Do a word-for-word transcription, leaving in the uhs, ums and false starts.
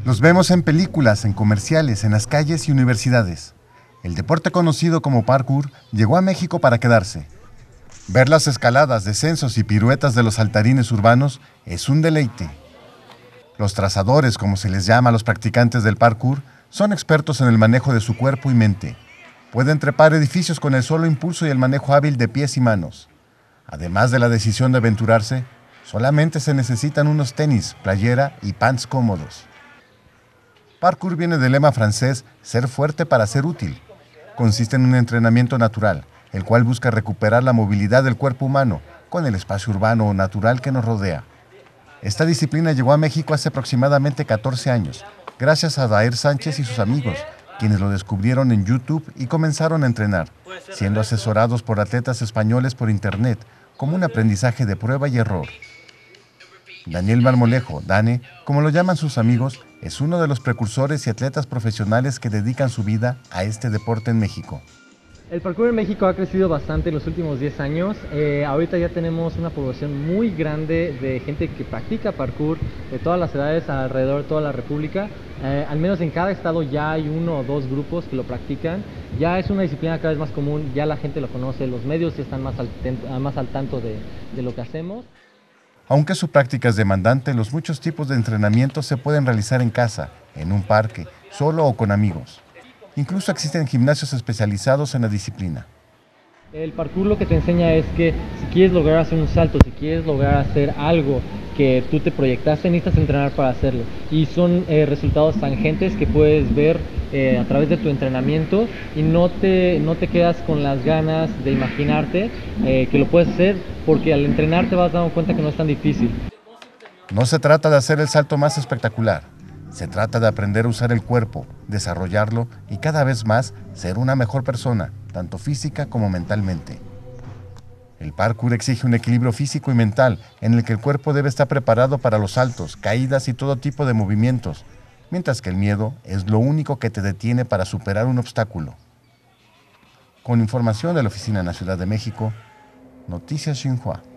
Los vemos en películas, en comerciales, en las calles y universidades. El deporte conocido como parkour llegó a México para quedarse. Ver las escaladas, descensos y piruetas de los saltarines urbanos es un deleite. Los trazadores, como se les llama a los practicantes del parkour, son expertos en el manejo de su cuerpo y mente. Pueden trepar edificios con el solo impulso y el manejo hábil de pies y manos. Además de la decisión de aventurarse, solamente se necesitan unos tenis, playera y pants cómodos. Parkour viene del lema francés ser fuerte para ser útil. Consiste en un entrenamiento natural, el cual busca recuperar la movilidad del cuerpo humano con el espacio urbano o natural que nos rodea. Esta disciplina llegó a México hace aproximadamente catorce años, gracias a Daer Sánchez y sus amigos, quienes lo descubrieron en YouTube y comenzaron a entrenar, siendo asesorados por atletas españoles por internet, como un aprendizaje de prueba y error. Daniel Marmolejo, Dane, como lo llaman sus amigos, es uno de los precursores y atletas profesionales que dedican su vida a este deporte en México. El parkour en México ha crecido bastante en los últimos diez años. Eh, ahorita ya tenemos una población muy grande de gente que practica parkour de todas las edades alrededor de toda la República. Eh, al menos en cada estado ya hay uno o dos grupos que lo practican. Ya es una disciplina cada vez más común, ya la gente lo conoce, los medios están más al, más al tanto de, de lo que hacemos. Aunque su práctica es demandante, los muchos tipos de entrenamiento se pueden realizar en casa, en un parque, solo o con amigos. Incluso existen gimnasios especializados en la disciplina. El parkour lo que te enseña es que si quieres lograr hacer un salto, si quieres lograr hacer algo que tú te proyectaste, necesitas entrenar para hacerlo. Y son eh, resultados tangentes que puedes ver eh, a través de tu entrenamiento y no te, no te quedas con las ganas de imaginarte eh, que lo puedes hacer, porque al entrenar te vas dando cuenta que no es tan difícil. No se trata de hacer el salto más espectacular. Se trata de aprender a usar el cuerpo, desarrollarlo y cada vez más ser una mejor persona, tanto física como mentalmente. El parkour exige un equilibrio físico y mental en el que el cuerpo debe estar preparado para los saltos, caídas y todo tipo de movimientos, mientras que el miedo es lo único que te detiene para superar un obstáculo. Con información de la oficina en la Ciudad de México, Noticias Xinhua.